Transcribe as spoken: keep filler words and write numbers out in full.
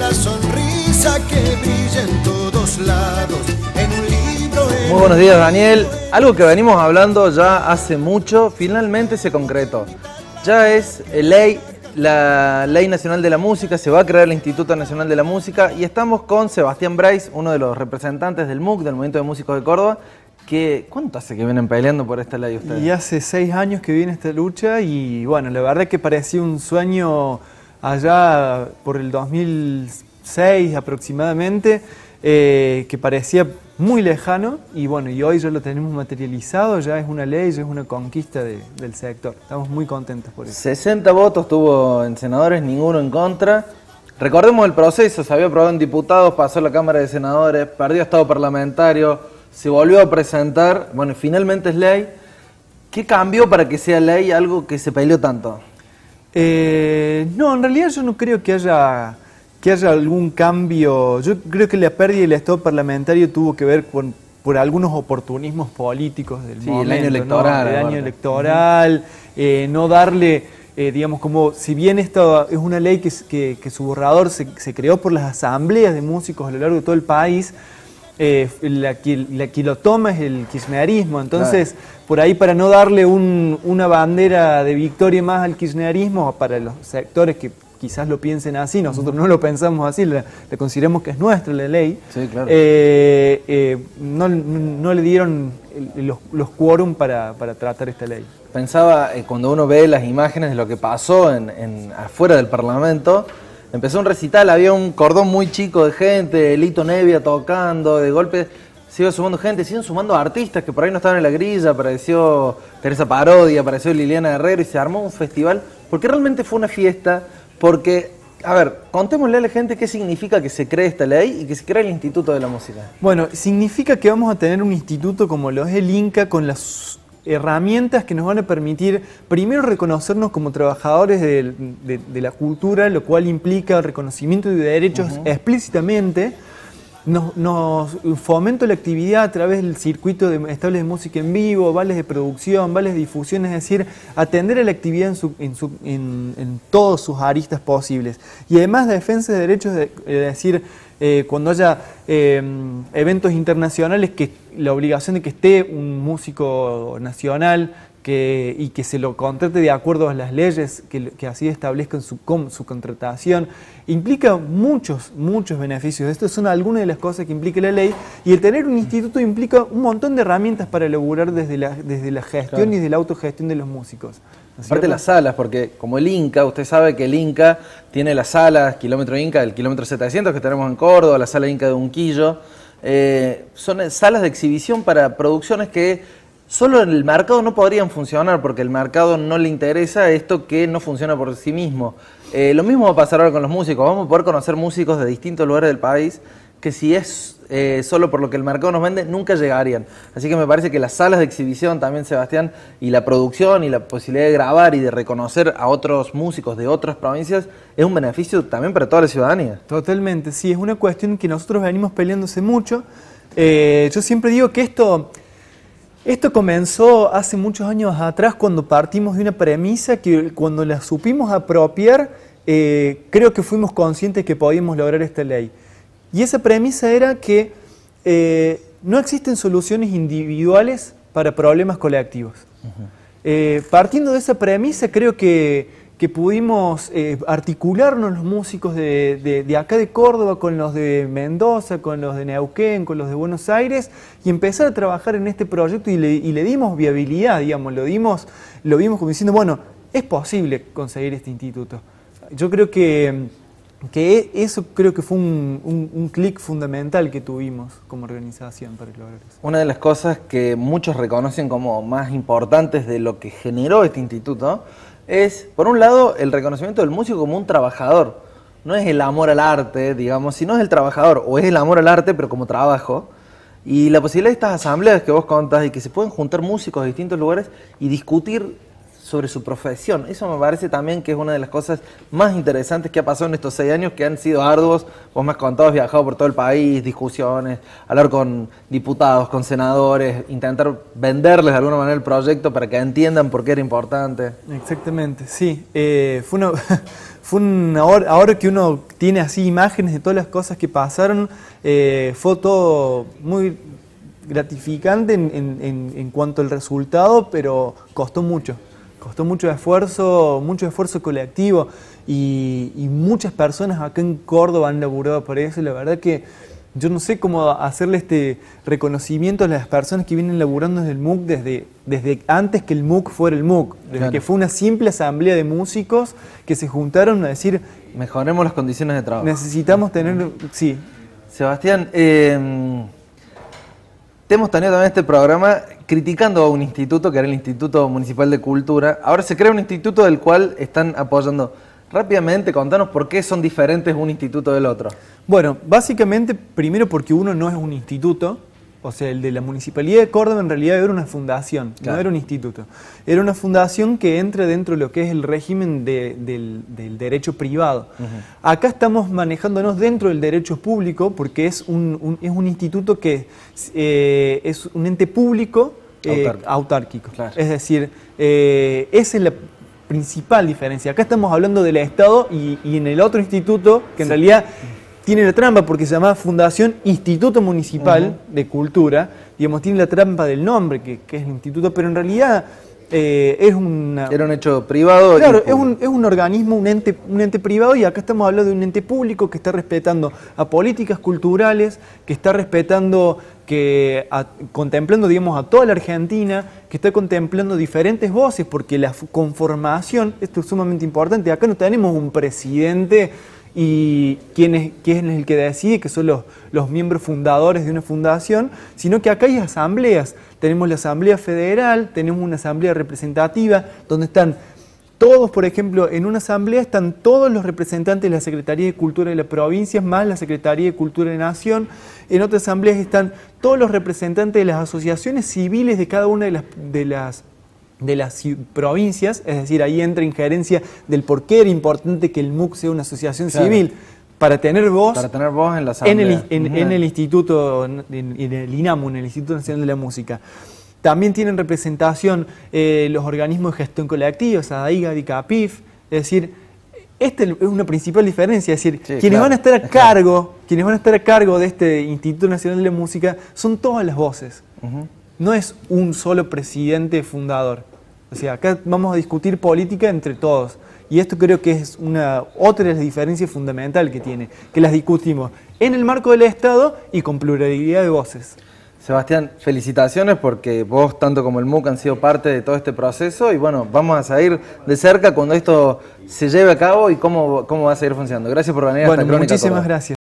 la sonrisa que brilla en todos lados, en un libro. En Muy buenos días, Daniel. Algo que venimos hablando ya hace mucho, finalmente se concretó. Ya es ley, la Ley Nacional de la Música, se va a crear el Instituto Nacional de la Música y estamos con Sebastián Brais, uno de los representantes del M U C, del Movimiento de Músicos de Córdoba. Que, ¿cuánto hace que vienen peleando por esta ley ustedes? Y hace seis años que viene esta lucha y bueno, la verdad que parecía un sueño allá por el dos mil seis aproximadamente, eh, que parecía muy lejano y bueno, y hoy ya lo tenemos materializado, ya es una ley, ya es una conquista de, del sector. Estamos muy contentos por eso. sesenta votos tuvo en senadores, ninguno en contra. Recordemos el proceso, se había aprobado en diputados, pasó a la Cámara de Senadores, perdió estado parlamentario, se volvió a presentar, bueno, y finalmente es ley. ¿Qué cambió para que sea ley algo que se peleó tanto? Eh, no, en realidad yo no creo que haya, que haya algún cambio. Yo creo que la pérdida del estado parlamentario tuvo que ver con por algunos oportunismos políticos del sí, momento, el año electoral. ¿no? El año electoral, uh-huh. eh, no darle, eh, digamos, como si bien esto es una ley que, que, que su borrador se, se creó por las asambleas de músicos a lo largo de todo el país, Eh, la, que, la que lo toma es el kirchnerismo, entonces claro. Por ahí para no darle un, una bandera de victoria más al kirchnerismo, para los sectores que quizás lo piensen así, nosotros no lo pensamos así, la, la consideramos que es nuestra la ley, sí, claro. eh, eh, no, no le dieron los, los quórum para, para tratar esta ley. Pensaba, eh, cuando uno ve las imágenes de lo que pasó en, en, afuera del Parlamento, empezó un recital, había un cordón muy chico de gente, Lito Nevia tocando, de golpe se iba sumando gente, se iban sumando artistas que por ahí no estaban en la grilla, apareció Teresa Parodi, apareció Liliana Guerrero y se armó un festival, porque realmente fue una fiesta, porque, a ver, contémosle a la gente qué significa que se cree esta ley y que se cree el Instituto de la Música. Bueno, significa que vamos a tener un instituto como lo es el INCA, con las herramientas que nos van a permitir primero reconocernos como trabajadores de, de, de la cultura, lo cual implica el reconocimiento de derechos uh-huh. explícitamente. Nos, nos fomenta la actividad a través del circuito de estables de música en vivo, vales de producción, vales de difusión, es decir, atender a la actividad en, su, en, su, en, en todos sus aristas posibles. Y además de defensa de derechos, de, es decir, eh, cuando haya eh, eventos internacionales, que la obligación de que esté un músico nacional que, y que se lo contrate de acuerdo a las leyes que, que así establezcan su, su contratación, implica muchos, muchos beneficios. Estas son algunas de las cosas que implica la ley, y el tener un instituto implica un montón de herramientas para elaborar desde la, desde la gestión claro. y desde la autogestión de los músicos. ¿No Aparte las salas, porque como el INCA, usted sabe que el INCA tiene las salas, kilómetro INCA, el kilómetro setecientos que tenemos en Córdoba, la sala INCA de Unquillo, eh, son salas de exhibición para producciones que solo en el mercado no podrían funcionar, porque el mercado no le interesa esto que no funciona por sí mismo. Eh, lo mismo va a pasar ahora con los músicos, vamos a poder conocer músicos de distintos lugares del país que si es eh, solo por lo que el mercado nos vende, nunca llegarían. Así que me parece que las salas de exhibición también, Sebastián, y la producción y la posibilidad de grabar y de reconocer a otros músicos de otras provincias es un beneficio también para toda la ciudadanía. Totalmente, sí, es una cuestión que nosotros venimos peleándose mucho. Eh, yo siempre digo que esto... Esto comenzó hace muchos años atrás, cuando partimos de una premisa que cuando la supimos apropiar, eh, creo que fuimos conscientes que podíamos lograr esta ley. Y esa premisa era que eh, no existen soluciones individuales para problemas colectivos. Uh-huh. eh, partiendo de esa premisa, creo que, que pudimos eh, articularnos los músicos de, de, de acá de Córdoba con los de Mendoza, con los de Neuquén, con los de Buenos Aires, y empezar a trabajar en este proyecto y le, y le dimos viabilidad, digamos, lo dimos, lo vimos como diciendo, bueno, es posible conseguir este instituto. Yo creo que, que eso creo que fue un, un, un clic fundamental que tuvimos como organización para lograr eso. Una de las cosas que muchos reconocen como más importantes de lo que generó este instituto es, por un lado, el reconocimiento del músico como un trabajador. No es el amor al arte, digamos, sino es el trabajador, o es el amor al arte, pero como trabajo. Y la posibilidad de estas asambleas que vos contás y que se pueden juntar músicos de distintos lugares y discutir sobre su profesión. Eso me parece también que es una de las cosas más interesantes que ha pasado en estos seis años, que han sido arduos. Vos me has contado, has viajado por todo el país, discusiones, hablar con diputados, con senadores, intentar venderles de alguna manera el proyecto para que entiendan por qué era importante. Exactamente, sí. Eh, fue una... fue una hora, ahora que uno tiene así imágenes de todas las cosas que pasaron, eh, fue todo muy gratificante en, en, en, en cuanto al resultado, pero costó mucho. Costó mucho esfuerzo, mucho esfuerzo colectivo y, y muchas personas acá en Córdoba han laburado por eso. Y la verdad que yo no sé cómo hacerle este reconocimiento a las personas que vienen laburando desde el M U C desde, desde antes que el M U C fuera el M U C. Desde claro. que fue una simple asamblea de músicos que se juntaron a decir... Mejoremos las condiciones de trabajo. Necesitamos tener... Sí. Sebastián, eh, te hemos tenido también este programa criticando a un instituto que era el Instituto Municipal de Cultura. Ahora se crea un instituto del cual están apoyando. Rápidamente, contanos por qué son diferentes un instituto del otro. Bueno, básicamente, primero porque uno no es un instituto, o sea, el de la Municipalidad de Córdoba en realidad era una fundación, claro. no era un instituto. Era una fundación que entra dentro de lo que es el régimen de, del, del derecho privado. Uh-huh. Acá estamos manejándonos dentro del derecho público porque es un, un, es un instituto que eh, es un ente público eh, autárquico. autárquico. Claro. Es decir, eh, esa es la principal diferencia. Acá estamos hablando del Estado y, y en el otro instituto, que en sí. realidad tiene la trampa porque se llama Fundación Instituto Municipal uh-huh. de Cultura, digamos, tiene la trampa del nombre, que, que es el instituto, pero en realidad eh, es una... Era un hecho privado. Claro, es un, es un organismo, un ente, un ente privado, y acá estamos hablando de un ente público que está respetando a políticas culturales, que está respetando, que a, contemplando, digamos, a toda la Argentina, que está contemplando diferentes voces, porque la conformación, esto es sumamente importante, acá no tenemos un presidente y quién es, quién es el que decide, que son los, los miembros fundadores de una fundación, sino que acá hay asambleas. Tenemos la Asamblea Federal, tenemos una asamblea representativa, donde están todos, por ejemplo, en una asamblea están todos los representantes de la Secretaría de Cultura de la provincia, más la Secretaría de Cultura de Nación. En otras asambleas están todos los representantes de las asociaciones civiles de cada una de las, de las de las provincias, es decir, ahí entra injerencia del por qué era importante que el M U C sea una asociación claro. civil, para tener voz, para tener voz en la asamblea. En el, en, uh-huh. en el instituto, en, en el INAMU, en el Instituto Nacional de la Música. También tienen representación eh, los organismos de gestión colectiva, SADAIGA, DICAPIF, es decir, esta es una principal diferencia, es decir, sí, quienes claro. van a estar a cargo, quienes van a estar a cargo de este Instituto Nacional de la Música son todas las voces. Uh-huh. No es un solo presidente fundador. O sea, acá vamos a discutir política entre todos. Y esto creo que es una otra de las diferencias fundamentales que tiene, que las discutimos en el marco del Estado y con pluralidad de voces. Sebastián, felicitaciones porque vos, tanto como el M U C, han sido parte de todo este proceso y bueno, vamos a seguir de cerca cuando esto se lleve a cabo y cómo, cómo va a seguir funcionando. Gracias por venir a bueno, esta Crónica muchísimas Córdoba. gracias.